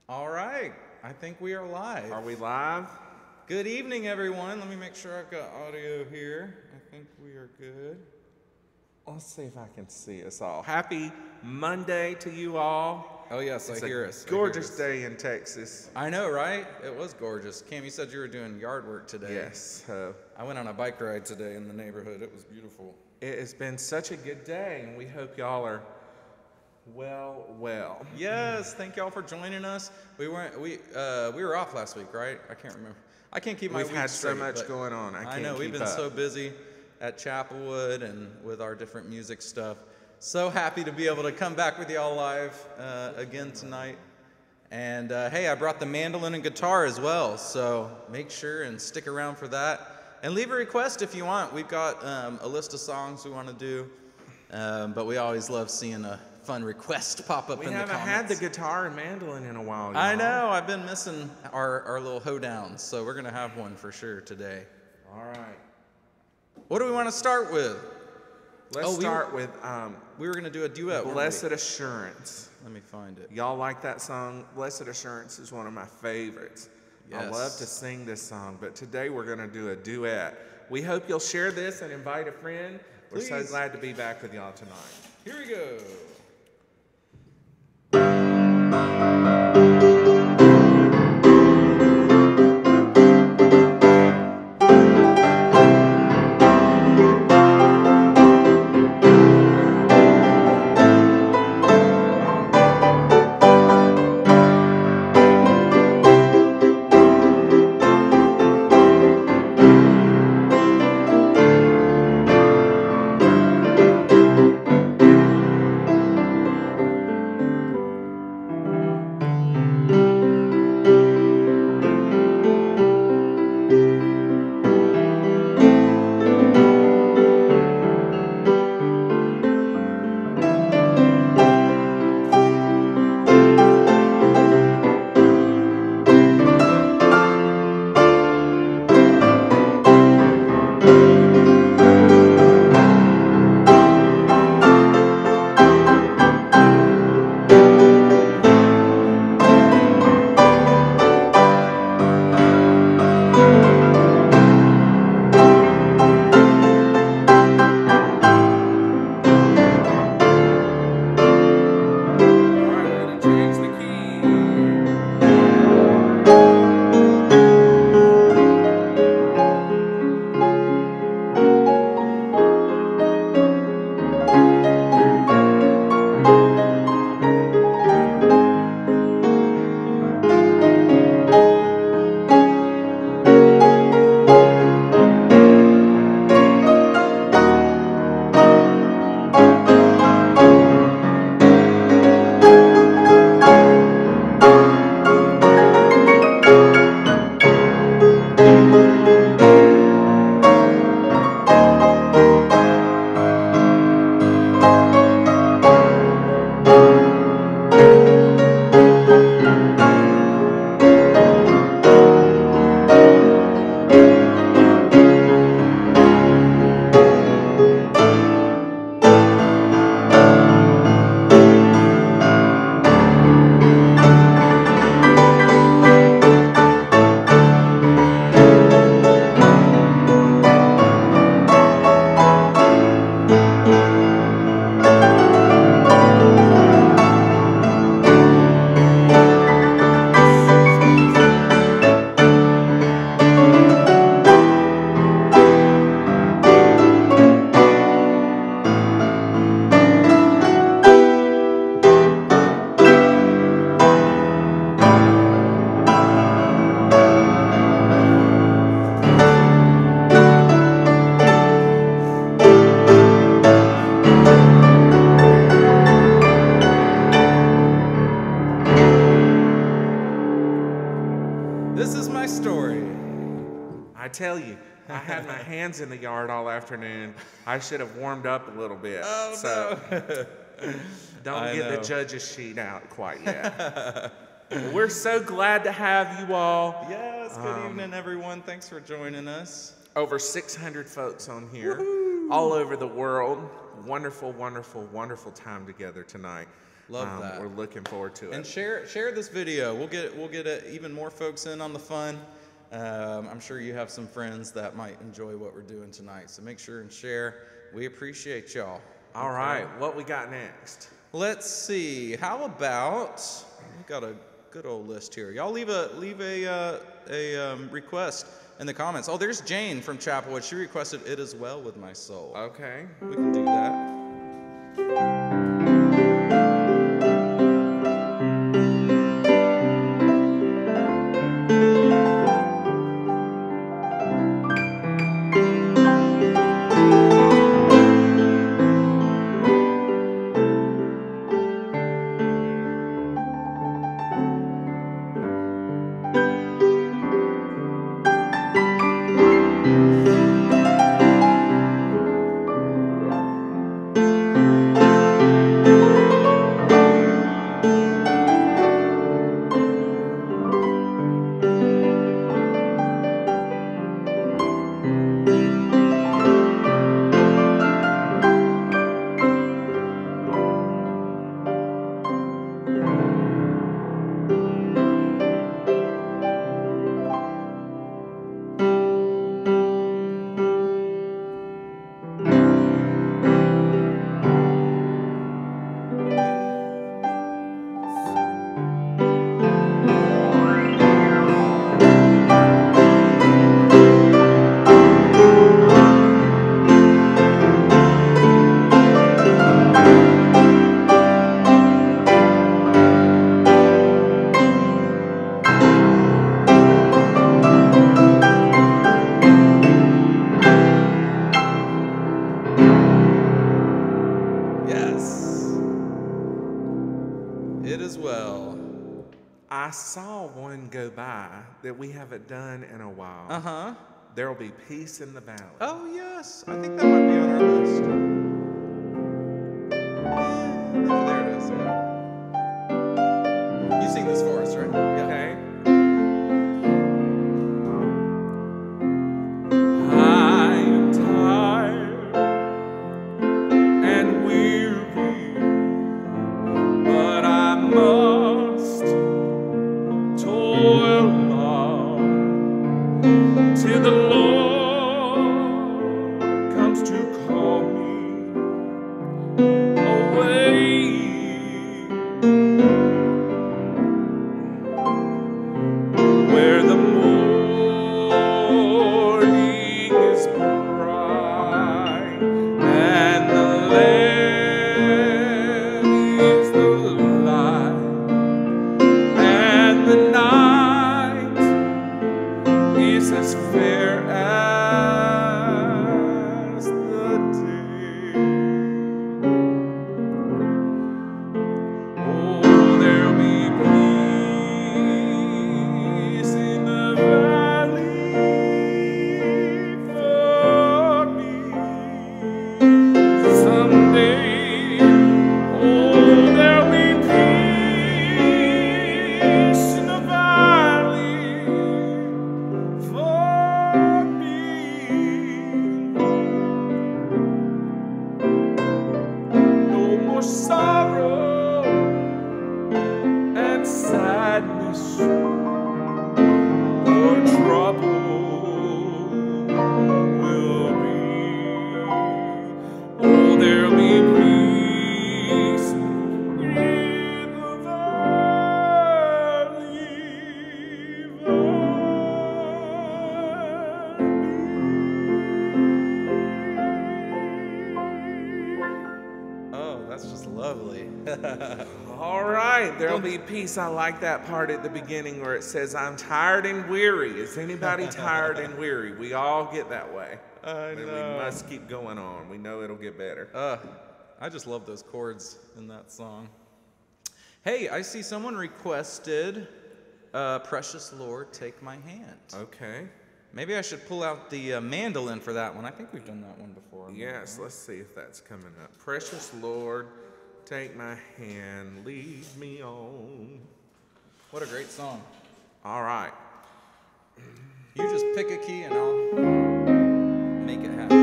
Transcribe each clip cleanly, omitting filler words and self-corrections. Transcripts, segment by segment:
All right, I think we are live. Are we live? Good evening, everyone. Let me make sure I've got audio here. I think we are good. Let's see if I can see us all. Happy Monday to you all. Oh, yes, It's I hear a us. gorgeous day in Texas. I know, right? It was gorgeous. Cam, you said you were doing yard work today. Yes. I went on a bike ride today in the neighborhood. It was beautiful. It has been such a good day, and we hope y'all are well. Yes, thank y'all for joining us. We were off last week, right? I can't remember. I can't keep my We've week had so straight, much but going on. I know can't we've keep been up. so busy at Chapelwood and with our different music stuff. So happy to be able to come back with y'all live again tonight. And hey, I brought the mandolin and guitar as well, so make sure and stick around for that. And leave a request if you want. We've got a list of songs we want to do, but we always love seeing a fun request pop up We in the haven't comments. had the guitar and mandolin in a while, y'all. I know, I've been missing our little hoedowns, so we're going to have one for sure today. All right. What do we want to start with? Let's start with We were going to do a duet. weren't we? Blessed Assurance. Let me find it. Y'all like that song? Blessed Assurance is one of my favorites. I Yes. love to sing this song, but today we're going to do a duet. We hope you'll share this and invite a friend. We're so Please. glad to be back with y'all tonight. Here we go. All right, ready to change the key. This is my story. I tell you, I had my hands in the yard all afternoon. I should have warmed up a little bit. Oh, so no. don't I get know. the judge's sheet out quite yet. We're so glad to have you all. Yes, good evening, everyone. Thanks for joining us. Over 600 folks on here, all over the world. Wonderful, wonderful, wonderful time together tonight. Love that. We're looking forward to it. And share this video. We'll get even more folks in on the fun. I'm sure you have some friends that might enjoy what we're doing tonight. So make sure and share. We appreciate y'all. All right, what we got next? Let's see. How about we got a good old list here. Y'all leave a request in the comments. Oh, there's Jane from Chapelwood. She requested "It Is Well With My Soul." Okay. We can do that. I saw one go by that we haven't done in a while. Uh-huh. There'll Be Peace in the Valley. Oh, yes. I think that might be on our list. Yeah, there it is, yeah. You sing this for us, right? Yeah. Okay. I am tired and weary, but I must toil on till the Lord comes to call me away. Where the morning is bright and the land is the light and the night is as fair as the day. Oh, there'll be peace in the valley for me someday. Oh, there'll be peace in the valley for me. No more sorrow and sadness or trouble will be. Oh, there'll be peace in the valley Oh, that's just lovely. All right, there'll be peace. I like that part at the beginning where it says, I'm tired and weary. Is anybody tired and weary? We all get that way. I But know. we must keep going on. We know it'll get better. I just love those chords in that song. Hey, I see someone requested Precious Lord, Take My Hand. Okay. Maybe I should pull out the mandolin for that one. I think we've done that one before. Yes, let's see if that's coming up. Precious Lord, take my hand, lead me on. What a great song. All right. You just pick a key and I'll make it happen.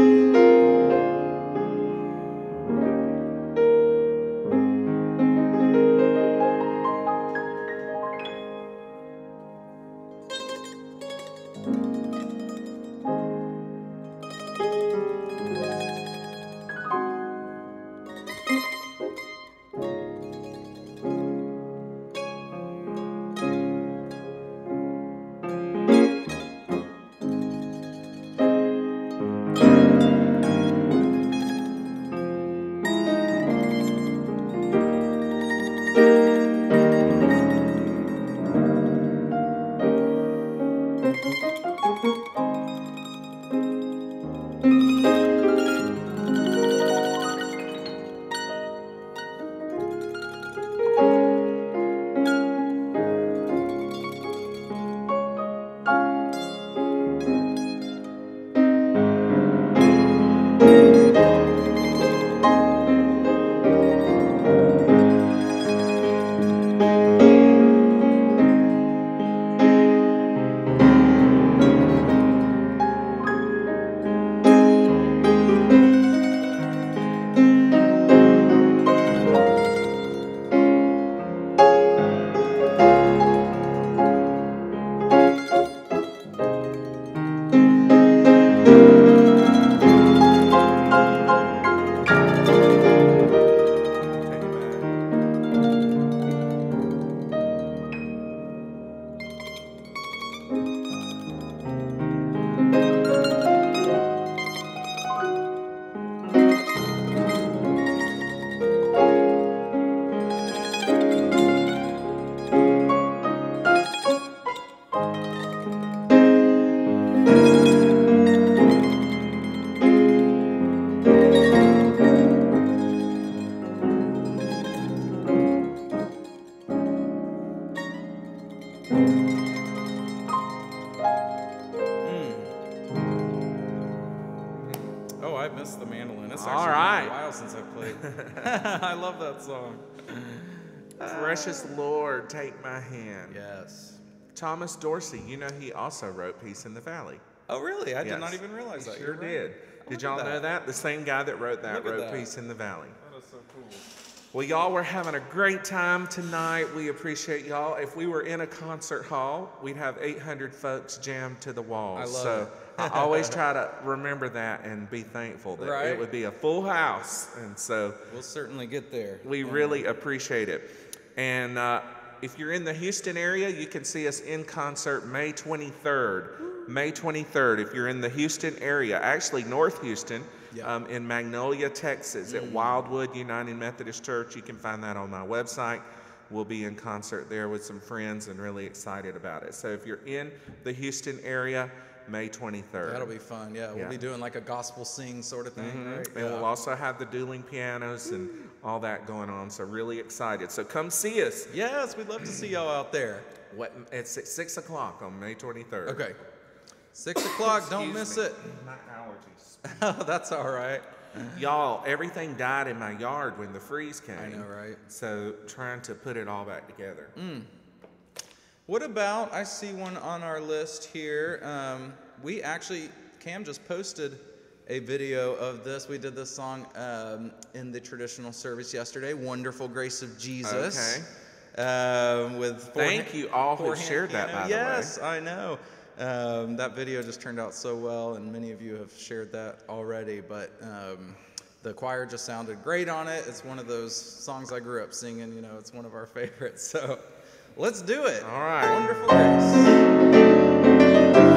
I miss the mandolin. It's All actually right. been a while since I played. I love that song. Precious Lord, take my hand. Yes. Thomas Dorsey, you know he also wrote Peace in the Valley. Oh, really? I did Yes. not even realize He that. sure You're right. did. Oh, Did look at y'all know that? The same guy that wrote that Look at wrote that. Peace in the Valley. That is so cool. Well, y'all, we're having a great time tonight. We appreciate y'all. If we were in a concert hall, we'd have 800 folks jammed to the walls. I love so it. I always try to remember that and be thankful that Right. it would be a full house. And so We'll certainly get there. we really appreciate it. And if you're in the Houston area, you can see us in concert May 23rd. May 23rd, if you're in the Houston area, actually North Houston, Yeah. in Magnolia, Texas, at Wildwood United Methodist Church. You can find that on my website. We'll be in concert there with some friends and really excited about it. So if you're in the Houston area, May 23rd. That'll be fun. Yeah, we'll Yeah. be doing like a gospel sing sort of thing, right? And we'll also have the dueling pianos and all that going on. So really excited. So come see us. Yes, we'd love to see y'all out there. It's at 6 o'clock on May 23rd. Okay. 6 o'clock, don't Excuse miss me. it. My allergies. Oh, that's all right. Y'all, everything died in my yard when the freeze came. I know, right? So trying to put it all back together. What about, I see one on our list here. We actually, Cam just posted a video of this. We did this song in the traditional service yesterday, Wonderful Grace of Jesus. Okay. With Thank you all who four-hand shared that, piano. by the way. Yes, I know. That video just turned out so well, and many of you have shared that already, but the choir just sounded great on it. It's one of those songs I grew up singing, you know, it's one of our favorites. So let's do it. All right. Wonderful Grace.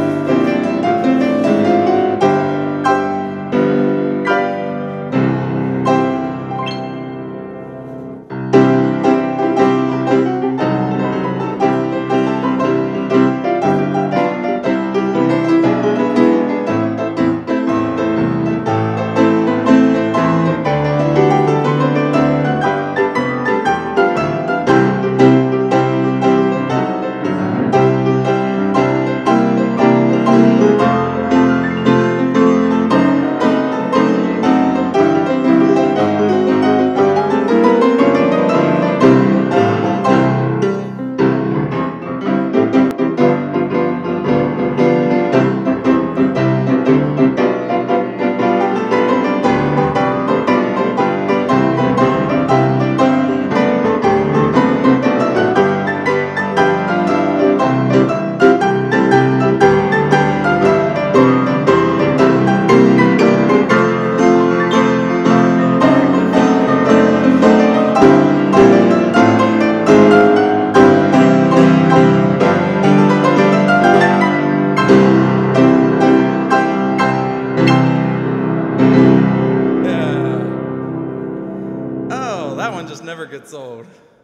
Never gets old.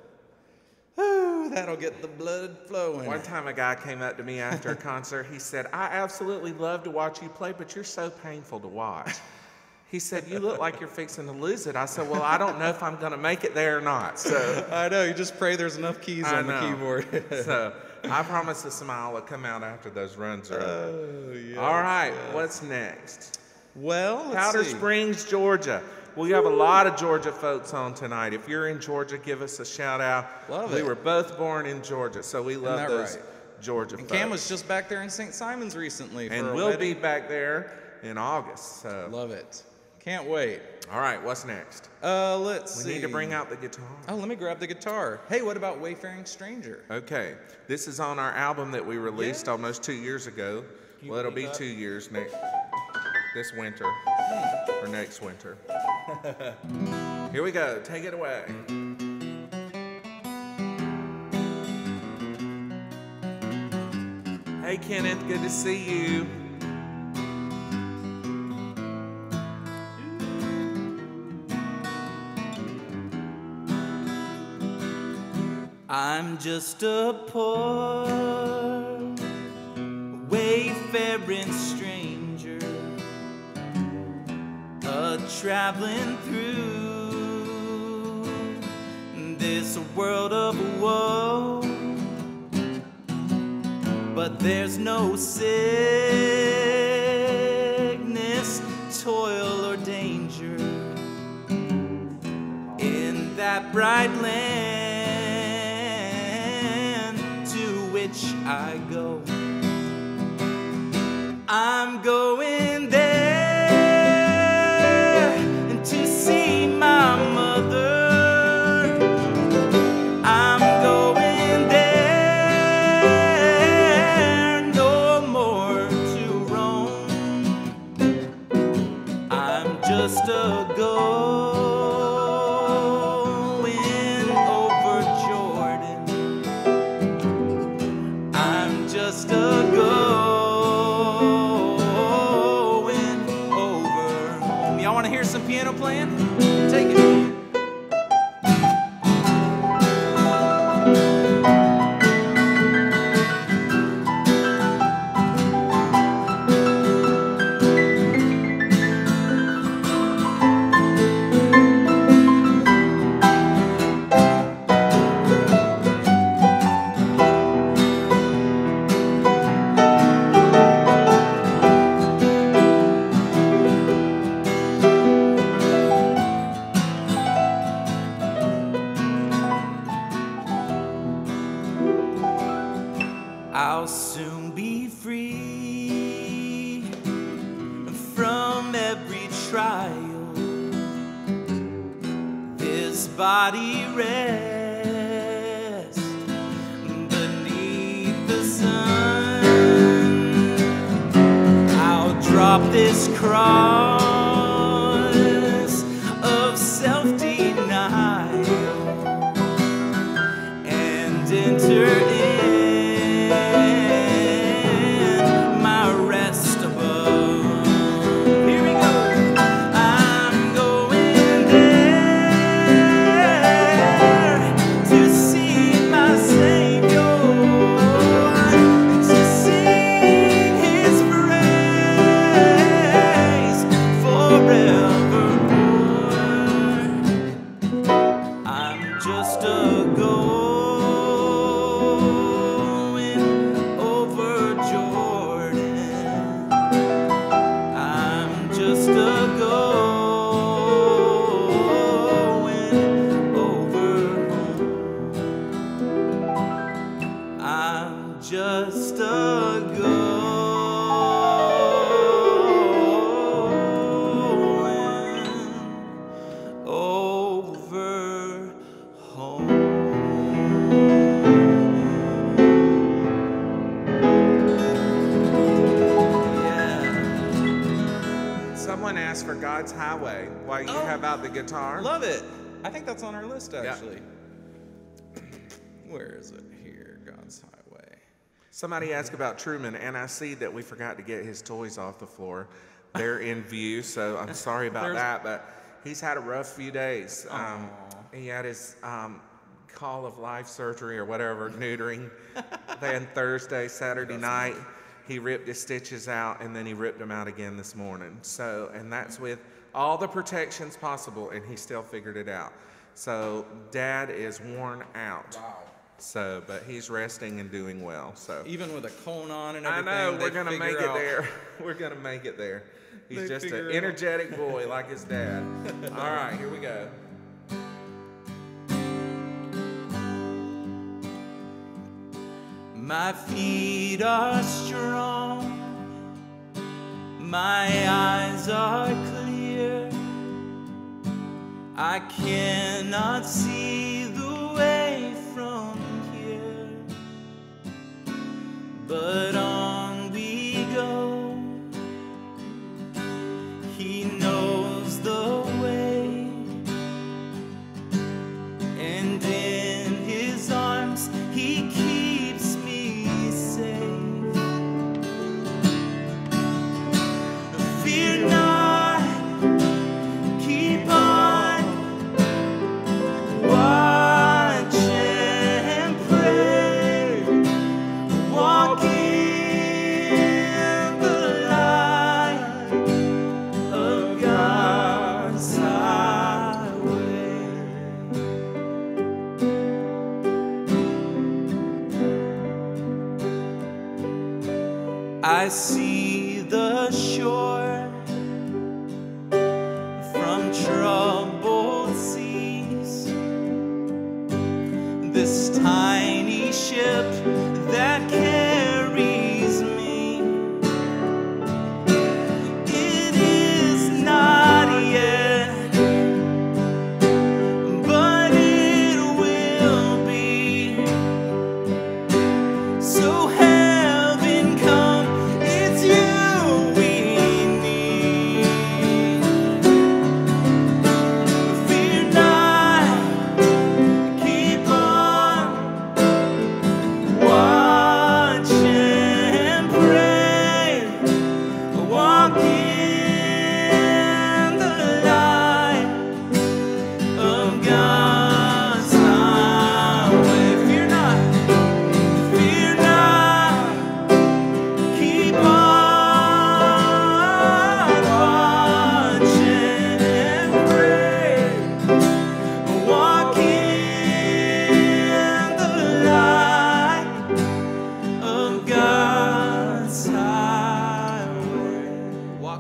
Ooh, that'll get the blood flowing. One time a guy came up to me after a concert. He said, I absolutely love to watch you play, but you're so painful to watch. He said, you look like you're fixing to lose it. I said, well, I don't know if I'm going to make it there or not. So I know, you just pray there's enough keys on the keyboard. So I promise a smile will come out after those runs are over. Oh, yes, All right, yes. what's next? Well, let's Powder see. Springs, Georgia. We have a lot of Georgia folks on tonight. If you're in Georgia, give us a shout out. Love we it. were both born in Georgia, so we love that those right? Georgia And folks. Cam was just back there in St. Simon's recently for and a we'll wedding. be back there in August. So. Love it. Can't wait. All right, what's next? Let's We see. need to bring out the guitar. Oh, let me grab the guitar. Hey, what about Wayfaring Stranger? Okay, this is on our album that we released Yeah. almost 2 years ago. you Well, it'll believe be that? 2 years this winter or next winter. Here we go. Take it away. Hey, Kenneth, good to see you. I'm just a poor wayfaring stranger, traveling through this world of woe. But there's no sickness, toil, or bright land to which I go. I'm going there to see my mother. I'm going there no more to roam. I'm just a going over Jordan. I'm just a going over home. Y'all want to hear some piano playing? Take it. I'll soon be free from every trial. This body rests beneath the sun. I'll drop this cross of self-denial and enter in my rest above. Here we go. I'm going there to see my Savior, to sing His praise forevermore. I'm just a going over Jordan. I'm just a going over home. I'm just a going over home. Yeah. Someone asked for God's Highway while you have out the guitar. Love it. I think that's on our list, actually. Where is it? Here, God's Highway. Somebody asked about Truman, and I see that we forgot to get his toys off the floor. They're in view, so I'm sorry about that, but he's had a rough few days. He had his call of life surgery or whatever, neutering. Then Thursday, Saturday night, he ripped his stitches out, and then he ripped them out again this morning. So, and that's with all the protections possible, and he still figured it out. So Dad is worn out. Wow. So, but he's resting and doing well. So Even with a cone on and I everything, know they we're gonna figure make it out- there. We're gonna make it there. He's They just figure an it out. energetic boy like his dad. All right, here we go. My feet are strong, my eyes are clear. I cannot see the way from here, but on we go. He knows the way, and in His arms He keeps me safe. Fear not, keep on, watch and pray, walk in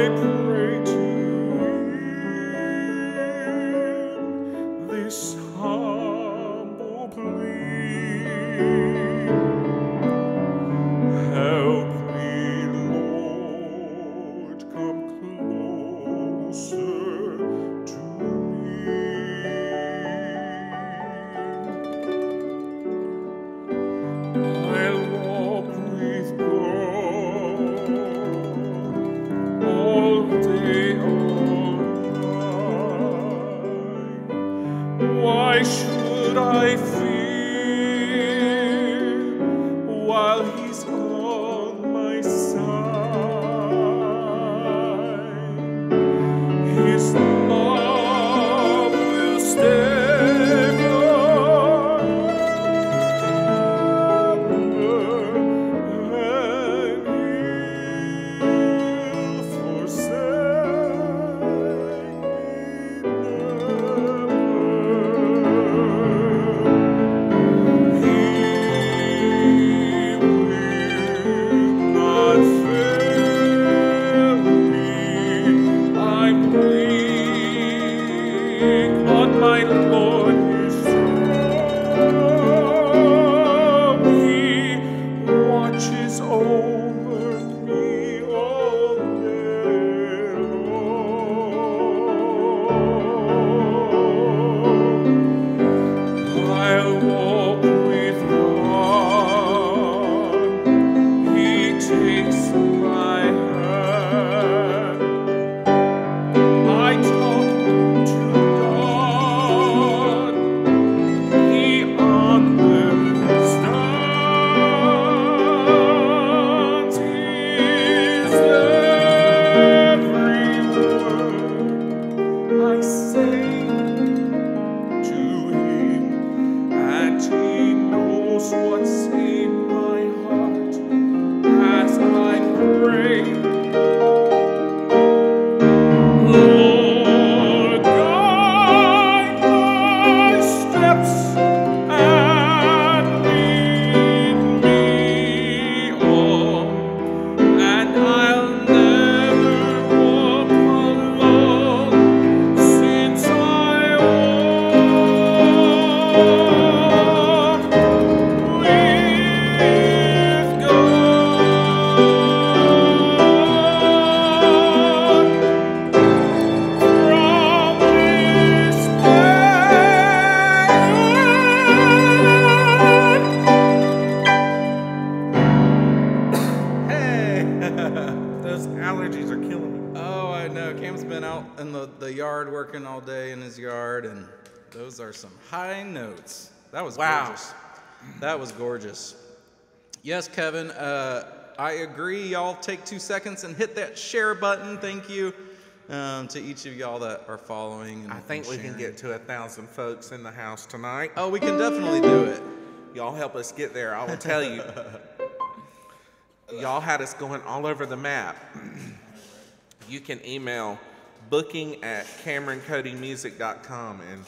I pray to Him this humble plea. Help me, Lord, come closer to me. I'll walk with God all day, all night. Why should I fear while He's on my side? His love will stay forever, and He'll forsake me never. He will not fail me. I'm weak, but my Lord is strong. He watches over me all day long. I'll walk with God. He takes my hand. I talk to God. He understands. His every word I say to Him, and He knows what's in my heart as I pray. Lord, guide my steps and lead me on, and I'll never walk alone since I walk with God. From this Hey! Those allergies are killing me. Oh, I know. Cam's been out in the yard working all day in his yard, and those are some high notes. That was Wow. gorgeous. That was gorgeous. Yes, Kevin, I agree. Y'all take 2 seconds and hit that share button. Thank you to each of y'all that are following. And, I think we can sharing. get to 1,000 folks in the house tonight. Oh, we can definitely do it. Y'all help us get there. I will tell you. Y'all had us going all over the map. You can email booking@CameronCodyMusic.com, and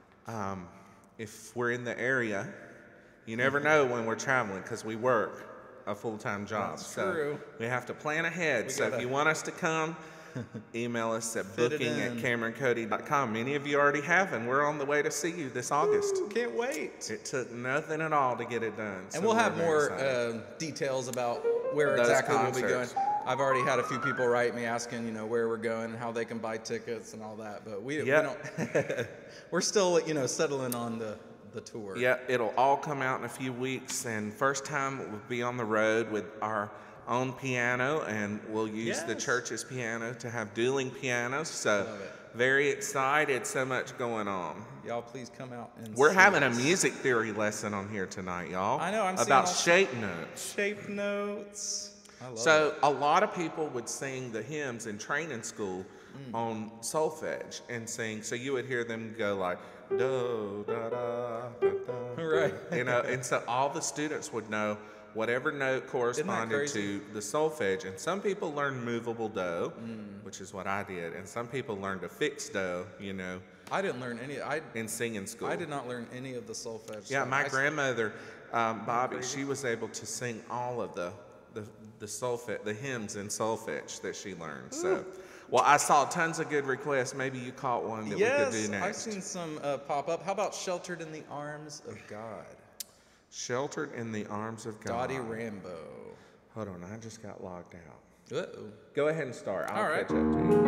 if we're in the area, you never know when we're traveling because we work a full-time job. That's so true. we have to plan ahead. So gotta- if you want us to come, email us at Fit it in. booking@CameronCody.com. Many of you already have, and we're on the way to see you this August. Ooh, can't wait. It took nothing at all to get it done. so And we'll have we're very more excited. details about where Those exactly we'll be going. concerts. I've already had a few people write me asking, where we're going and how they can buy tickets and all that. But we don't. We're still, settling on the tour. Yeah, it'll all come out in a few weeks, and first time we'll be on the road with our own piano, and we'll use the Yes. church's piano to have dueling pianos. So Love it. very excited, so much going on. Y'all please come out and We're see having a us. music theory lesson on here tonight, y'all. I know, I'm seeing about all- shape notes. Shape notes. I love it. So a lot of people would sing the hymns in training school on solfege and sing. So you would hear them go like do da da da da. Right. And so all the students would know whatever note corresponded crazy? to the solfege. And some people learned movable do, which is what I did, and some people learned a fixed do, I didn't learn any. in singing school. I did not learn any of the solfege. Yeah, stuff. my grandmother, Bobby, she was able to sing all of the solfege, the hymns in solfege that she learned. So Well, I saw tons of good requests. Maybe you caught one that we could do Yes, next. I've seen some pop up. How about Sheltered in the Arms of God? Sheltered in the Arms of God. Dottie Rambo. Hold on, I just got logged out. Uh-oh. Go ahead and start. I'll All right. catch up to you.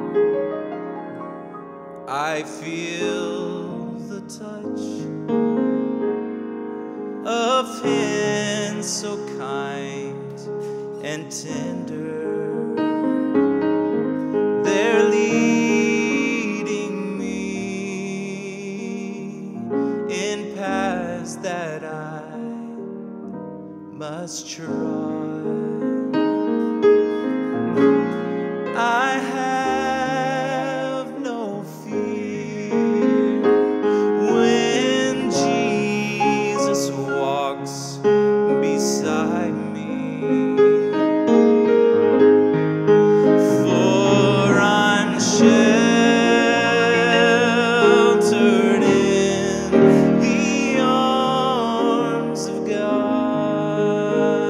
I feel the touch of hands so kind and tender. They're leading me in paths that I must try. I have no fear when Jesus walks beside me, for I'm sheltered in the arms of God.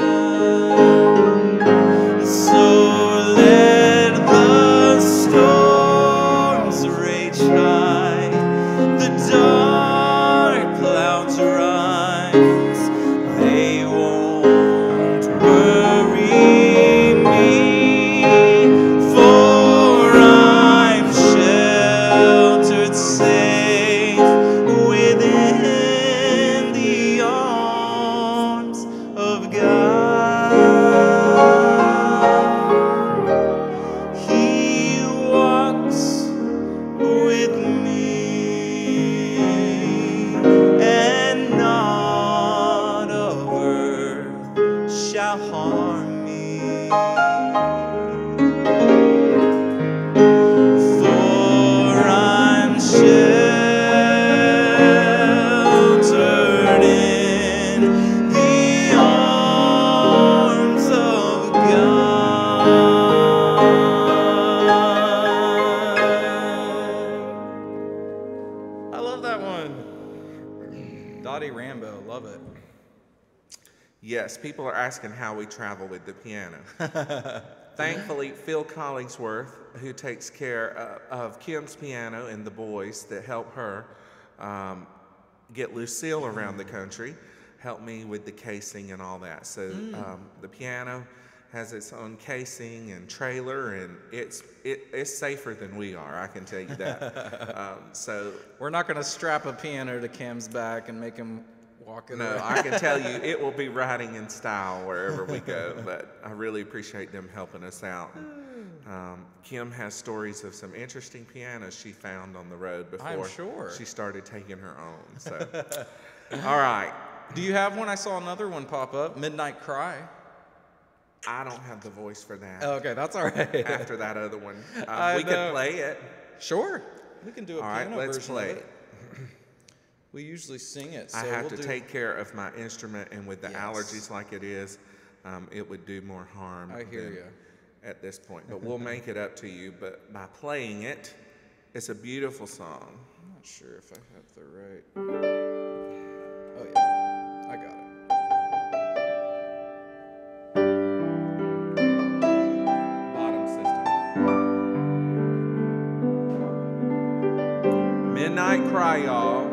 So let the storms rage high, the dark clouds rise, they won't worry me, for I'm sheltered safe within the arms of God. He walks with me, and naught of earth shall harm me. For I'm sheltered in the arms of God. I love that one. Dottie Rambo, love it. Yes, people are asking how we travel with the piano. Thankfully, Phil Collingsworth, who takes care of Kim's piano and the boys that help her get Lucille around the country, helped me with the casing and all that. So the piano has its own casing and trailer, and it's safer than we are, I can tell you that. So We're not going to strap a piano to Cam's back and make him walk it no, around. I can tell you it will be riding in style wherever we go, but I really appreciate them helping us out. Kim has stories of some interesting pianos she found on the road I'm before sure. she started taking her own. So, all right. Do you have one? I saw another one pop up, Midnight Cry. I don't have the voice for that. Okay, that's all right. After that other one, I we know. could play it. Sure, we can do a All right, piano let's version play of it. it. We usually sing it, so I have we'll to do... take care of my instrument, and with the Yes. allergies like it is, it would do more harm. I hear than ya. At this point, but we'll make it up to you. But by playing it, it's a beautiful song. I'm not sure if I have the right... Oh yeah, I got it. Bottom system. Midnight Cry, y'all.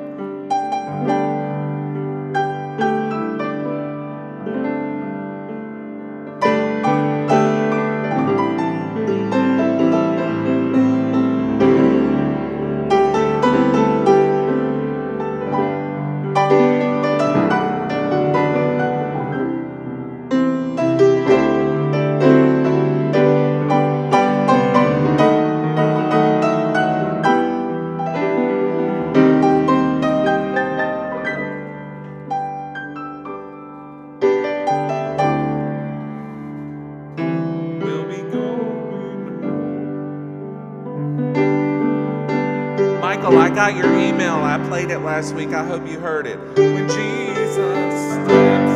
We'll be going home. Michael, I got your email. I played it last week. I hope you heard it. When Jesus steps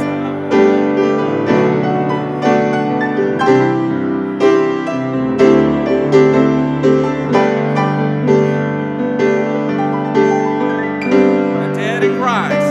the dead in Christ.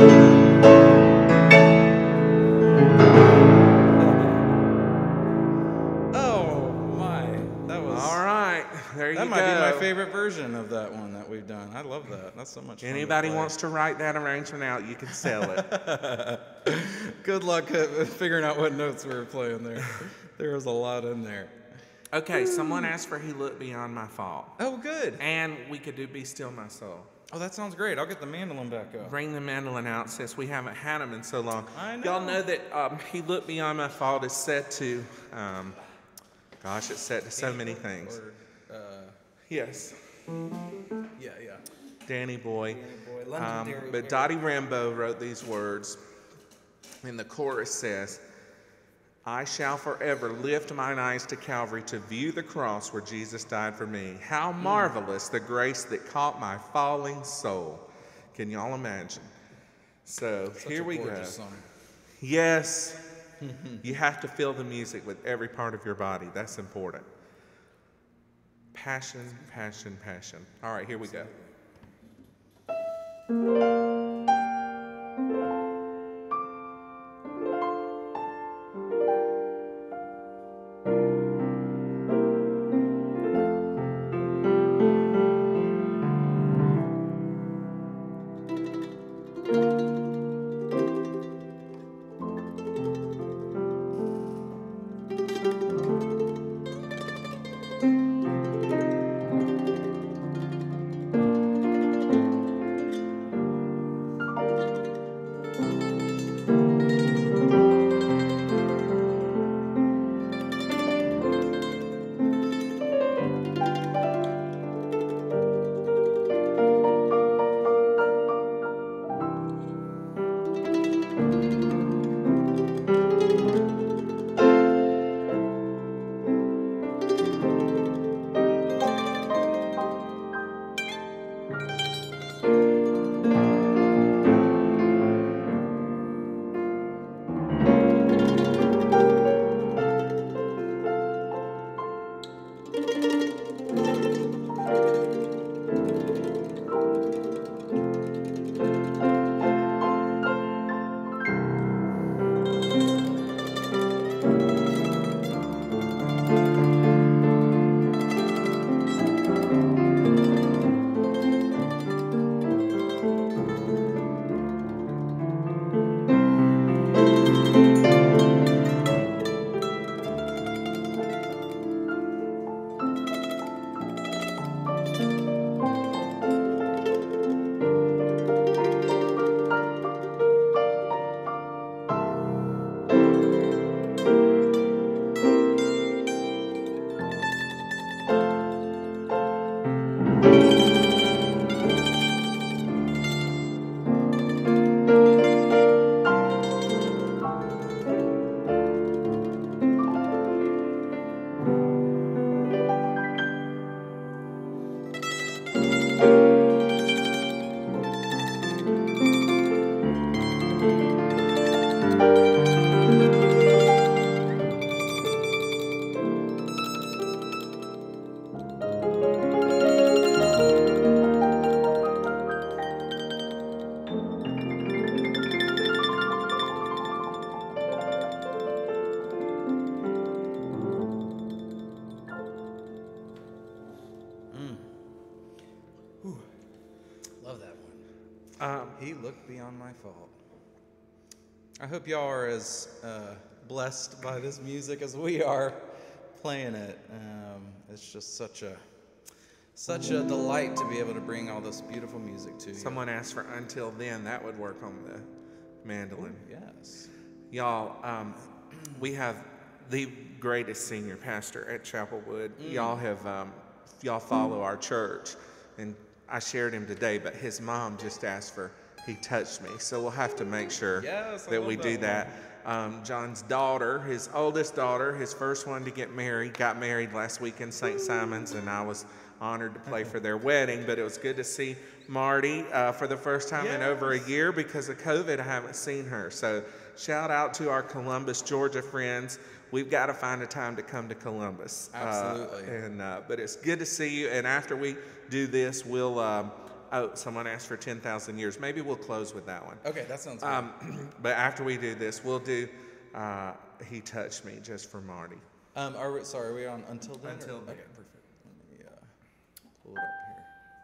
Oh my, that was. All right, there you go. That might be my favorite version of that one that we've done. I love that. That's so much fun. Anybody wants to write that arrangement out, you can sell it. Good luck figuring out what notes we were playing there. There was a lot in there. Okay, someone asked for He Looked Beyond My Fault. Oh, good. And we could do Be Still My Soul. Oh, that sounds great. I'll get the mandolin back up. Bring the mandolin out since we haven't had them in so long. I know. Y'all know that He Looked Beyond My Fault is set to, it's set to so many things. Or, Yes, yeah. Danny Boy. Legendary But Dottie Rambo wrote these words, and the chorus says, I shall forever lift mine eyes to Calvary to view the cross where Jesus died for me. How marvelous the grace that caught my falling soul. Can y'all imagine? So Such here a we go. gorgeous song. Yes, you have to feel the music with every part of your body. That's important. Passion, passion, passion. All right, here we go. Love that one. He looked beyond my fault. I hope y'all are as blessed by this music as we are playing it. It's just such a delight to be able to bring all this beautiful music to you. Someone asked for Until Then. That would work on the mandolin. Yes. Y'all, we have the greatest senior pastor at Chapelwood. Y'all have, y'all follow our church, and I shared him today, but his mom just asked for He Touched Me. So we'll have to make sure that we do that. John's daughter, his oldest daughter, his first one to get married, got married last week in St. Simon's, and I was honored to play for their wedding. But it was good to see Marty for the first time in over a year. Because of COVID, I haven't seen her. So shout out to our Columbus, Georgia friends. We've got to find a time to come to Columbus. Absolutely. But it's good to see you. And after we do this, we'll Oh, someone asked for 10,000 years. Maybe we'll close with that one. Okay, that sounds good. But after we do this, we'll do He Touched Me, just for Marty. Are we on Until Then? Until Then. Okay, perfect. Let me pull it up here.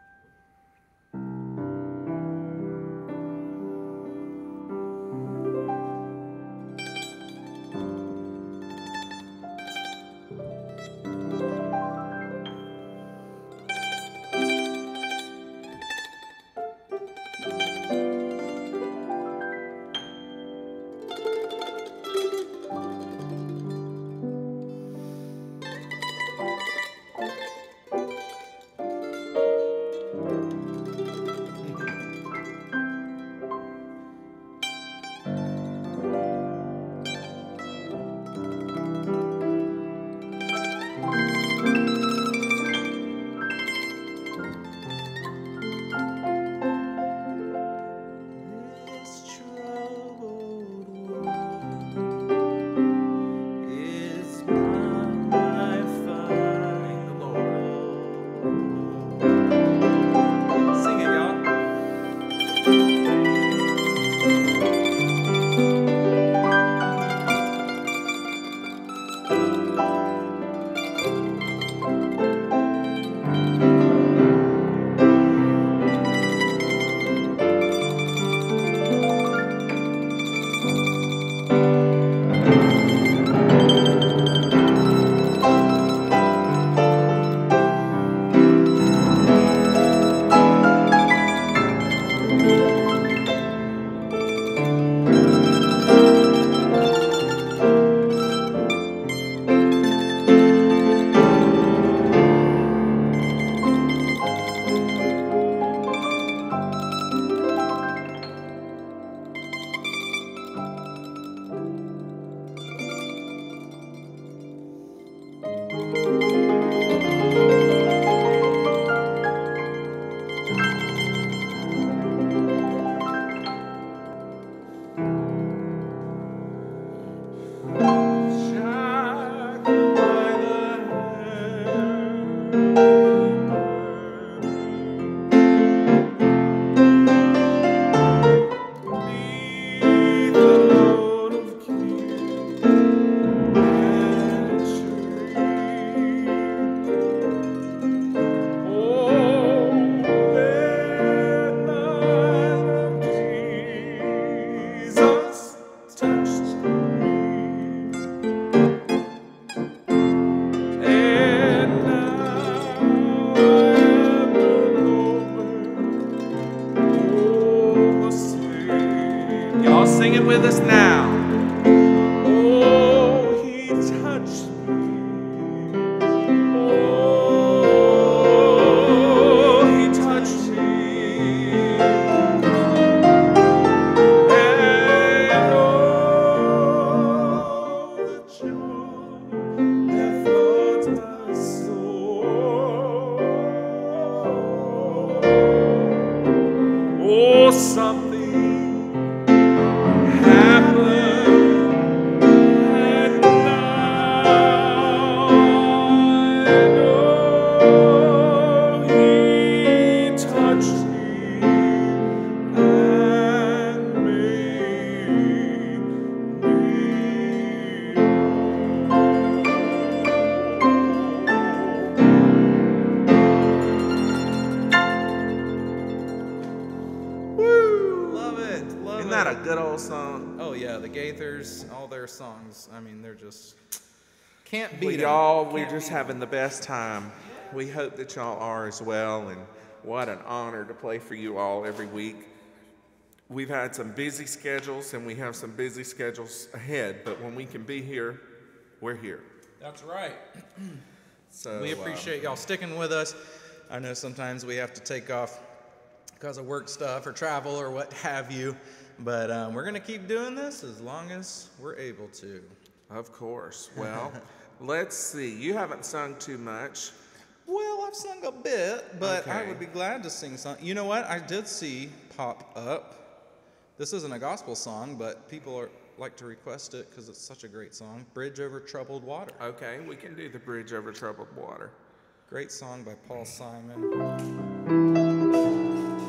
Y'all sing it with us now. Oh, he touched me. Oh, he touched me. And oh, the joy that floods my soul. Oh, something song. Oh yeah, the Gaithers, all their songs. I mean, they're just can't beat Well, 'em. y'all, we're Can't just beat 'em. having the best time. We hope that y'all are as well, and what an honor to play for you all every week. We've had some busy schedules, and we have some busy schedules ahead, but when we can be here, we're here. That's right. So We appreciate y'all sticking with us. I know sometimes we have to take off because of work stuff or travel or what have you, but we're going to keep doing this as long as we're able to. Of course. Well, let's see. You haven't sung too much. Well, I've sung a bit, but I Okay. would be glad to sing something. You know what? I did see pop up. This isn't a gospel song, but people like to request it because it's such a great song. Bridge Over Troubled Water. Okay, we can do the Bridge Over Troubled Water. Great song by Paul Simon.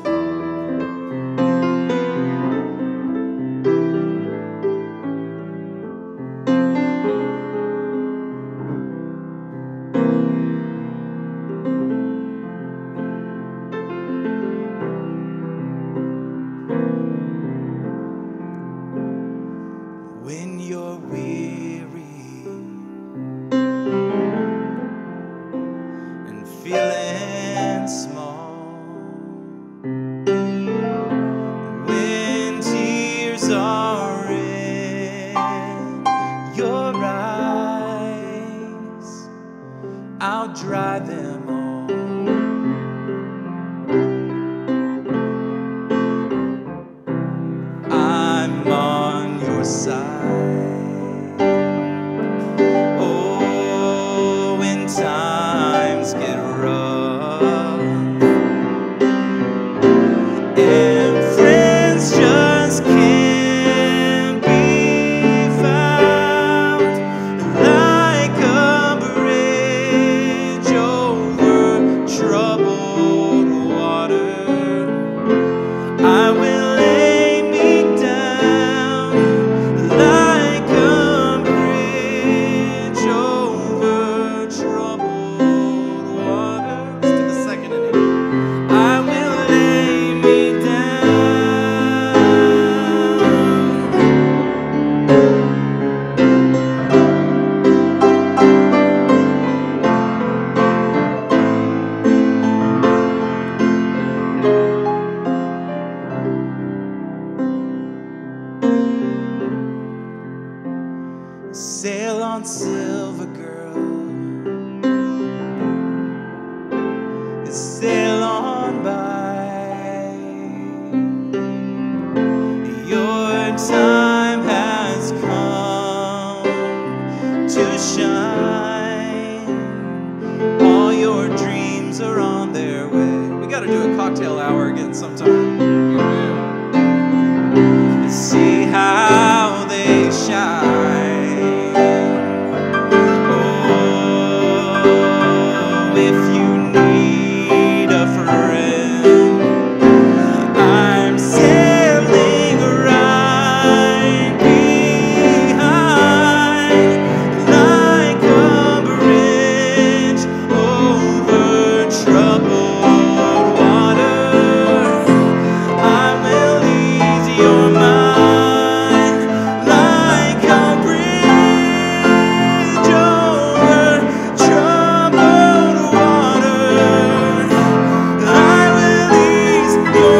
I'm on your side. Oh, when times get rough and friends just can't be found, like a bridge over troubled water, I will lay me down, like a bridge over troubled water. Let's do the second inning. I will lay me down. Sail on, silver girl. Sail on by. Your time has come to shine. All your dreams are on their way. We got to do a cocktail hour again sometime. See how they shine. Oh, if you need a friend, I'm sailing right behind, like a bridge over troubled water. I will ease your mind, like a bridge over troubled water. I will ease your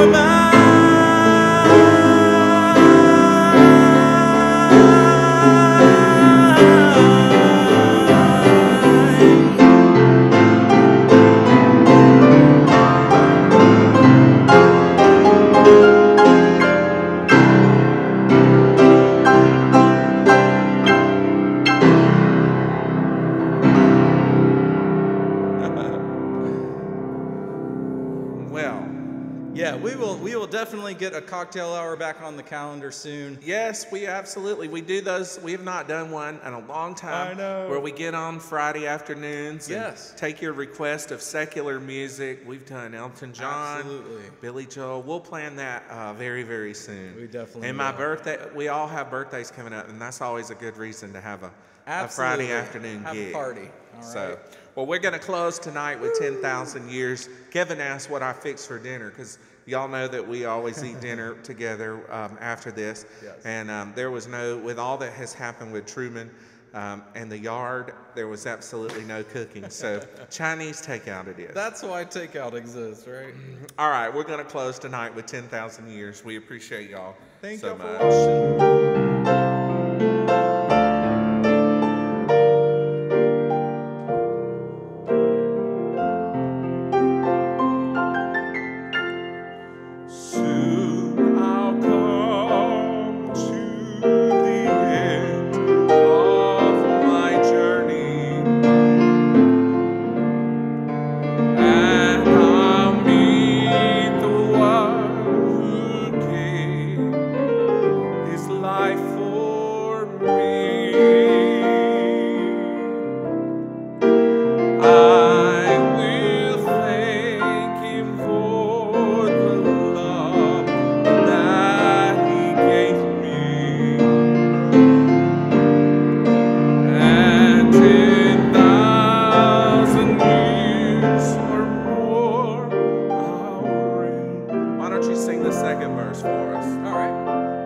Well, Yeah, we will definitely get a cocktail hour back on the calendar soon. yes, we do those. We have not done one in a long time. I know. Where we get on Friday afternoons and Yes. take your request of secular music. We've done Elton John, Absolutely. Billy Joel. We'll plan that very, very soon. We definitely And my will. birthday, we all have birthdays coming up, and that's always a good reason to have a Absolutely. Friday afternoon Have a gig. party. All So, right. well, we're going to close tonight with 10,000 Years. Kevin asked what I fixed for dinner because y'all know that we always eat dinner together after this. Yes. And there was with all that has happened with Truman and the yard, there was absolutely no cooking. So, Chinese takeout it is. That's why takeout exists, right? All right, we're going to close tonight with 10,000 Years. We appreciate y'all Thank so you for much. watching. Soon I'll come to the end of my journey, and I'll meet the one who gave his life for me. I will thank him for the love that he gave me, and 10,000 years or more I'll reign. Why don't you sing the second verse for us? All right.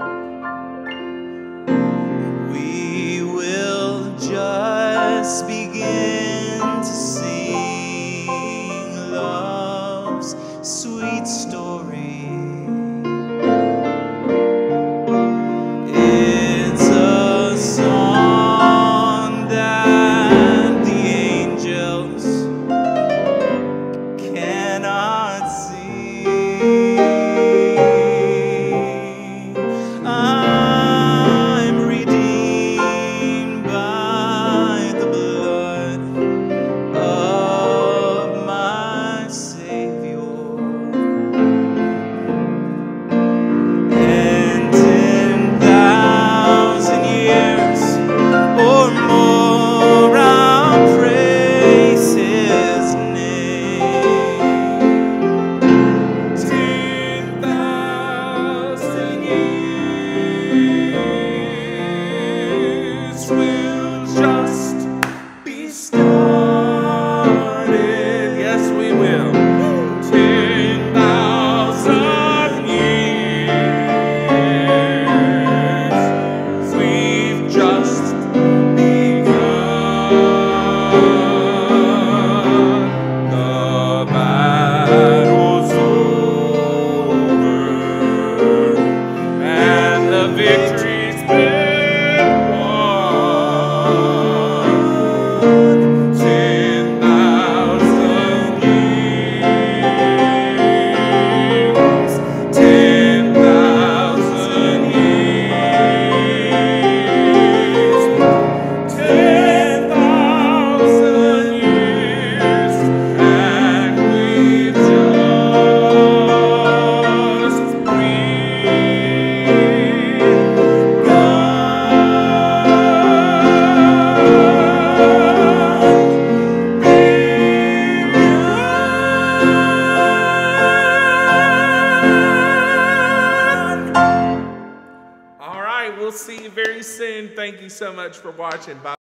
We will just begin to sing love's sweet story. It's a song that the angels cannot sing. victory's been won. 10,000 years, 10,000 years, 10,000 years, and we've just All right, we'll see you very soon. Thank you so much for watching. Bye.